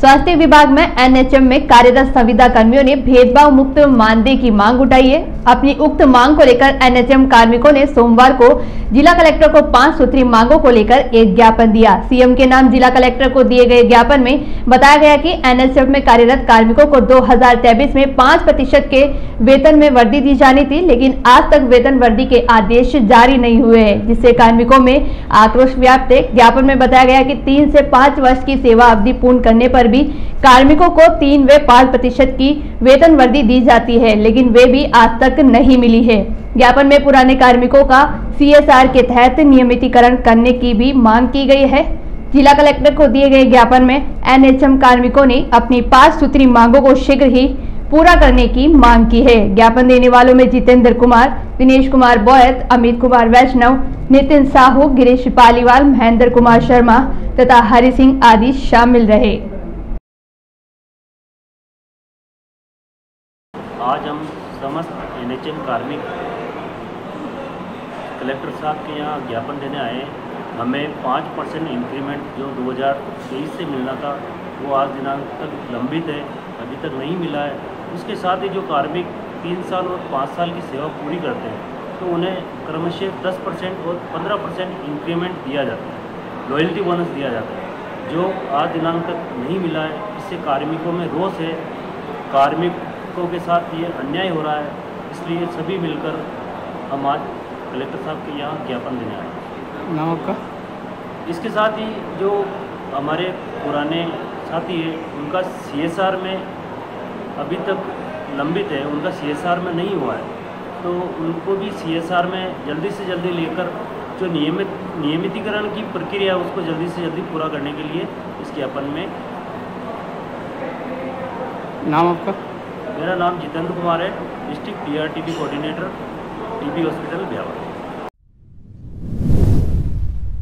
स्वास्थ्य विभाग में एनएचएम में कार्यरत संविदा कर्मियों ने भेदभाव मुक्त मानदेय की मांग उठाई है। अपनी उक्त मांग को लेकर एनएचएम कार्मिकों ने सोमवार को जिला कलेक्टर को 5 सूत्री मांगों को लेकर एक ज्ञापन दिया। सीएम के नाम जिला कलेक्टर को दिए गए ज्ञापन में बताया गया कि एनएचएम में कार्यरत कार्मिकों को 2023 में 5% के वेतन में वृद्धि दी जानी थी, लेकिन आज तक वेतन वृद्धि के आदेश जारी नहीं हुए हैं, जिससे कार्मिकों में आक्रोश व्याप्त है। ज्ञापन में बताया गया कि 3 से 5 वर्ष की सेवा अवधि पूर्ण करने पर भी कार्मिकों को 3 व 5% की वेतन वृद्धि दी जाती है, लेकिन वे भी आज तक नहीं मिली है। ज्ञापन में पुराने कार्मिकों का सीएसआर के तहत नियमितीकरण करने की भी मांग की गई है। जिला कलेक्टर को दिए गए ज्ञापन में एनएचएम कार्मिकों ने अपनी 5 सूत्री मांगों को शीघ्र ही पूरा करने की मांग की है। ज्ञापन देने वालों में जितेंद्र कुमार, दिनेश कुमार बोयत, अमित कुमार वैष्णव, नितिन साहू, गिरीश पालीवाल, महेंद्र कुमार शर्मा तथा हरि सिंह आदि शामिल रहे। आज हम समस्त एनएचएम कार्मिक कलेक्टर साहब के यहाँ ज्ञापन देने आए हैं। हमें 5% इंक्रीमेंट जो 2023 से मिलना था वो आज दिनांक तक लंबित है, अभी तक नहीं मिला है। उसके साथ ही जो कार्मिक 3 साल और 5 साल की सेवा पूरी करते हैं तो उन्हें क्रमशः 10% और 15% इंक्रीमेंट दिया जाता है, लॉयल्टी बोनस दिया जाता है, जो आज दिनांक तक नहीं मिला है। इससे कार्मिकों में रोष है, कार्मिकों के साथ ये अन्याय हो रहा है, इसलिए सभी मिलकर हम आज कलेक्टर साहब के यहाँ ज्ञापन देने आए। नाम आपका? इसके साथ ही जो हमारे पुराने साथी है उनका सीएसआर में अभी तक लंबित है, उनका सीएसआर में नहीं हुआ है, तो उनको भी सीएसआर में जल्दी से जल्दी लेकर जो नियमितीकरण की प्रक्रिया है उसको जल्दी से जल्दी पूरा करने के लिए इस ज्ञापन में। नाम आपका? मेरा नाम जितेंद्र कुमार है, district TRTB coordinator, TB hospital Beawar.